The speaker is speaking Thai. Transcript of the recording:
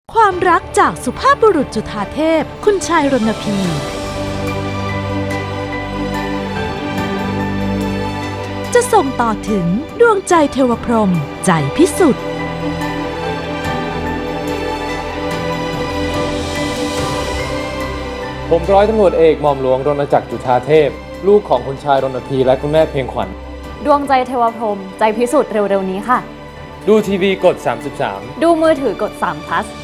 ความรักจากสุภาพบุรุษจุฑาเทพคุณชายรณพีจะส่งต่อถึงดวงใจเทวพรหมใจพิสุทธิ์ผมร้อยตำรวจเอกหม่อมหลวงรณจักรจุฑาเทพลูกของคุณชายรณพีและคุณแม่เพียงขวัญดวงใจเทวพรหมใจพิสุทธิ์เร็วๆนี้ค่ะดูทีวีกด33 ดูมือถือกด3 plus